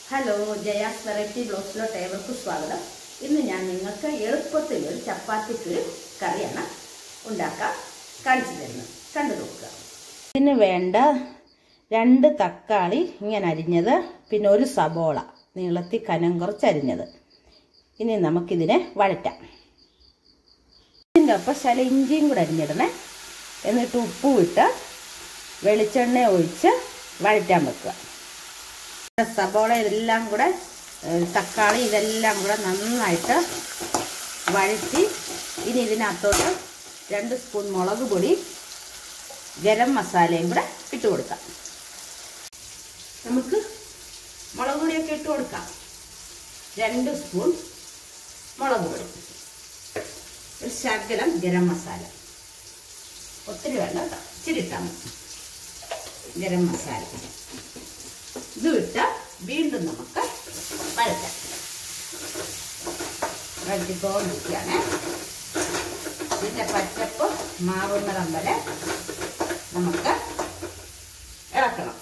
Hello, Jaya's variety ബ്ലോഗ്സിലോട്ട് ഏവർക്കും സ്വാഗതം. ഇന്ന് ഞാൻ നിങ്ങൾക്ക് എളുപ്പത്തിൽ ഒരു ചപ്പാത്തിക്കൊരു കറിയാണ് ഉണ്ടാക്കാൻ കാണിച്ചു തരുന്നത്. കണ്ടു നോക്കുക. ഇതിന് വേണ്ട 2 തക്കാളി ഇങ്ങനെ അരിഞ്ഞത്, പിന്നെ ഒരു സബോള നീളത്തിൽ കനം കുറച്ച് അരിഞ്ഞത്. ഇനി നമുക്കിതിനെ വഴറ്റാം. ഇതിൻ്റെ ഒപ്പം ശകലം ഇഞ്ചിയും കൂടെ അരിഞ്ഞിടണേ. എന്നിട്ട് ഉപ്പും ഇട്ട് വെളിച്ചെണ്ണ ഒഴിച്ച് വഴറ്റാൻ വെക്കുക. സബോള ഇതെല്ലാം കൂടെ, തക്കാളി ഇതെല്ലാം കൂടെ നന്നായിട്ട് വഴറ്റി ഇനി ഇതിനകത്തോട്ട് 2 സ്പൂൺ മുളക് പൊടി, ഗരം മസാലയും കൂടെ ഇട്ട് കൊടുക്കാം. നമുക്ക് മുളക് പൊടിയൊക്കെ ഇട്ട് കൊടുക്കാം. 2 സ്പൂൺ മുളക് പൊടി, ഒരു ശകലം ഗരം മസാല, ഒത്തിരി വേണ്ട കേട്ടോ, ഇച്ചിരി ഇട്ടാൽ മതി. ഗരം മസാല ഇത് വിട്ട് വീണ്ടും നമുക്ക് വഴറ്റാം. വഴറ്റിക്കൊണ്ടിരിക്കുകയാണ്. ഇതിൻ്റെ പച്ചപ്പ് മാറുന്നിടം വരെ നമുക്ക് ഇളക്കണം.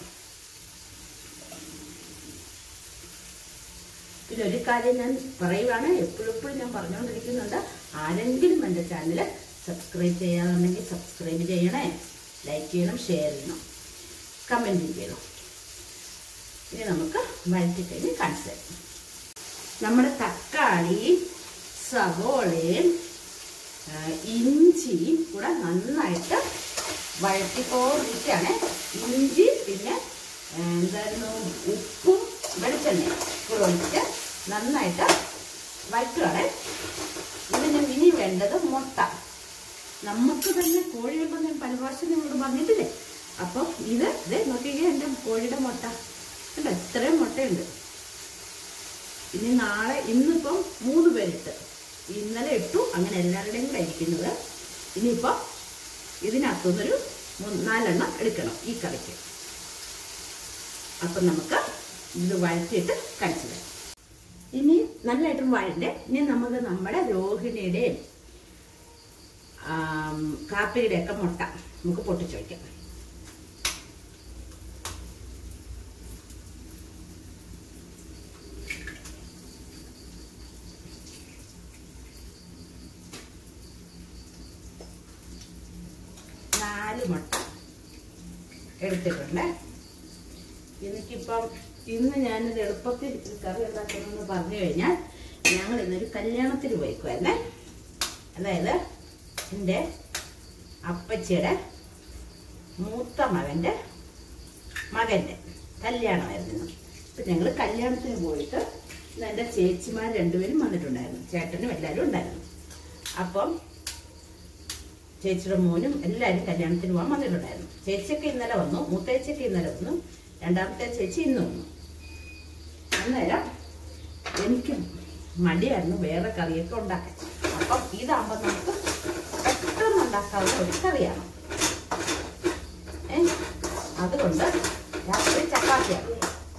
പിന്നെ ഒരു കാര്യം ഞാൻ പറയുവാണ്, എപ്പോഴും ഞാൻ പറഞ്ഞുകൊണ്ടിരിക്കുന്നുണ്ട്, ആരെങ്കിലും എൻ്റെ ചാനൽ സബ്സ്ക്രൈബ് ചെയ്യാറുണ്ടെങ്കിൽ സബ്സ്ക്രൈബ് ചെയ്യണേ, ലൈക്ക് ചെയ്യണം, ഷെയർ ചെയ്യണം, കമൻറ്റ് ചെയ്യണം. ഇനി നമുക്ക് വഴറ്റി കഴിഞ്ഞ് കാണിച്ചു തരാം. നമ്മുടെ തക്കാളിയും സവോളയും ഇഞ്ചിയും കൂടെ നന്നായിട്ട് വഴറ്റിക്കൊണ്ടിരിക്കുകയാണ്. ഇഞ്ചി പിന്നെ എന്തായിരുന്നു ഉപ്പും വെളിച്ചെണ്ണയും കൂടെ ഒഴിച്ച് നന്നായിട്ട് വഴറ്റുകയാണ്. ഇതിന് ഇനി വേണ്ടത് മുട്ട. നമുക്ക് തന്നെ കോഴിയുണ്ടെന്ന് ഞാൻ പല പ്രാവശ്യം നിങ്ങളോട് പറഞ്ഞിട്ടില്ലേ. അപ്പം ഇത് നോക്കിക്കേ, എൻ്റെ കോഴിയുടെ മുട്ട കണ്ടോ, ഇത്രയും മുട്ടയുണ്ട്. ഇനി നാളെ, ഇന്നിപ്പം 3 പേരിട്ട്, ഇന്നലെ ഇട്ടു, അങ്ങനെ എല്ലാവരുടെയും കൂടെ ഇരിക്കുന്നത്. ഇനിയിപ്പം ഇതിനകത്തുനിന്നൊരു 4 എടുക്കണം ഈ കറിക്ക്. അപ്പം നമുക്ക് ഇത് വഴറ്റിയിട്ട് കഴിച്ചു തരാം. ഇനി നല്ലതായിട്ടും വഴണ്ടേ. ഇനി നമുക്ക് നമ്മുടെ രോഹിണിയുടെയും കാപ്പിയുടെയൊക്കെ മുട്ട നമുക്ക് പൊട്ടിച്ചു വയ്ക്കാം. മുട്ട എടുത്തിട്ടുണ്ട്. എനിക്കിപ്പം ഇന്ന് ഞാനൊരു എളുപ്പത്തിൽ കറി ഉണ്ടാക്കണമെന്ന് പറഞ്ഞു കഴിഞ്ഞാൽ, ഞങ്ങൾ ഇന്നൊരു കല്യാണത്തിന് പോയിക്കുവായിരുന്നേ. അതായത് എൻ്റെ അപ്പച്ചിയുടെ മൂത്ത മകൻ്റെ കല്യാണമായിരുന്നു. അപ്പം ഞങ്ങൾ കല്യാണത്തിന് പോയിട്ട് എൻ്റെ ചേച്ചിമാർ 2 പേരും വന്നിട്ടുണ്ടായിരുന്നു, ചേട്ടനും എല്ലാവരും ഉണ്ടായിരുന്നു. അപ്പം ചേച്ചിയുടെ മോനും എല്ലാവരും കല്യാണത്തിന് പോകാൻ വന്നിട്ടുണ്ടായിരുന്നു. ചേച്ചിയൊക്കെ ഇന്നലെ വന്നു, മൂത്തേച്ചിയൊക്കെ ഇന്നലെ വന്നു, രണ്ടാമത്തെ ചേച്ചി ഇന്ന് വന്നു. അന്നേരം എനിക്ക് മടിയായിരുന്നു വേറെ കറിയൊക്കെ ഉണ്ടാക്കാൻ. അപ്പം ഇതാകുമ്പോൾ നമുക്ക് പെട്ടെന്ന് ഉണ്ടാക്കാവുന്ന ഒരു കറിയാണ്. അതുകൊണ്ട് രാത്രി ചപ്പാത്തിയാണ്.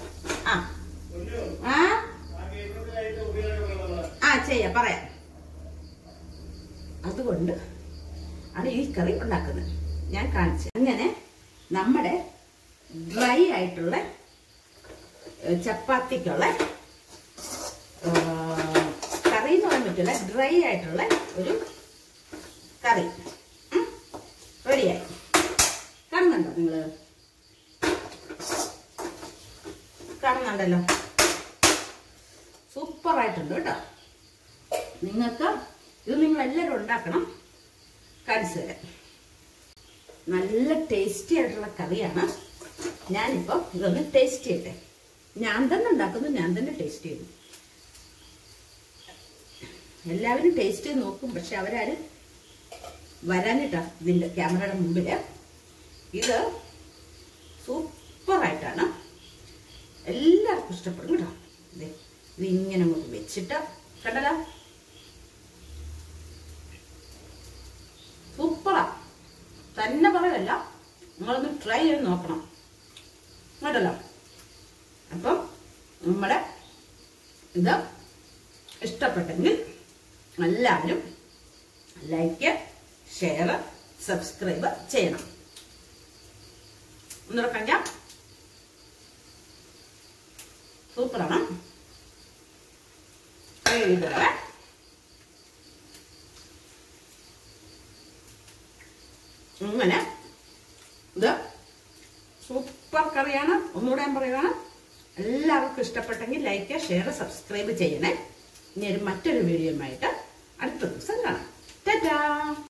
ചെയ്യാം, പറയാം. അതുകൊണ്ട് ആണ് ഈ കറി ഉണ്ടാക്കുന്നത്, ഞാൻ കാണിച്ചത്. അങ്ങനെ നമ്മുടെ ഡ്രൈ ആയിട്ടുള്ള ചപ്പാത്തിക്കുള്ള കറി എന്ന് പറയാൻ പറ്റില്ല, ഡ്രൈ ആയിട്ടുള്ള ഒരു കറി റെഡിയായി. കാണുന്നുണ്ടോ നിങ്ങള്? കാണുന്നുണ്ടല്ലോ, സൂപ്പറായിട്ടുണ്ട് കേട്ടോ. നിങ്ങൾക്ക് ഇത് നിങ്ങളെല്ലാവരും ഉണ്ടാക്കണം, കാണിച്ചു തരാം. നല്ല ടേസ്റ്റി ആയിട്ടുള്ള കറിയാണ്. ഞാനിപ്പം ഇതൊന്ന് ടേസ്റ്റ് ചെയ്യട്ടെ. ഞാൻ തന്നെ ഉണ്ടാക്കുന്നു, ഞാൻ തന്നെ ടേസ്റ്റ് ചെയ്യുന്നു. എല്ലാവരും ടേസ്റ്റ് ചെയ്ത് നോക്കും, പക്ഷെ അവരാരും വരാനിട്ടാ ഇതിൻ്റെ ക്യാമറയുടെ മുമ്പിൽ. ഇത് സൂപ്പറായിട്ടാണ്, എല്ലാവർക്കും ഇഷ്ടപ്പെടും കേട്ടോ. ഇത് ഇങ്ങനെ നമുക്ക് വെച്ചിട്ട് കണ്ടല്ലോ, സൂപ്പറാ തന്നെ പറയല്ല, നിങ്ങളൊന്ന് ട്രൈ ചെയ്ത് നോക്കണം കേട്ടല്ലോ. അപ്പം നമ്മുടെ ഇത് ഇഷ്ടപ്പെട്ടെങ്കിൽ എല്ലാവരും ലൈക്ക്, ഷെയർ, സബ്സ്ക്രൈബ് ചെയ്യണം. ഒന്നുകൂടെ കഴിഞ്ഞാൽ സൂപ്പറാണ്. ചെയ്തേ ഇങ്ങനെ ഇത് സൂപ്പർ കറിയാണ്. ഒന്നുകൂടെ ഞാൻ പറയുകയാണ്, എല്ലാവർക്കും ഇഷ്ടപ്പെട്ടെങ്കിൽ ലൈക്ക്, ഷെയർ, സബ്സ്ക്രൈബ് ചെയ്യണേ. ഇനി മറ്റൊരു വീഡിയോയുമായിട്ട് അടുത്ത ദിവസം കാണാം. ടാറ്റാ.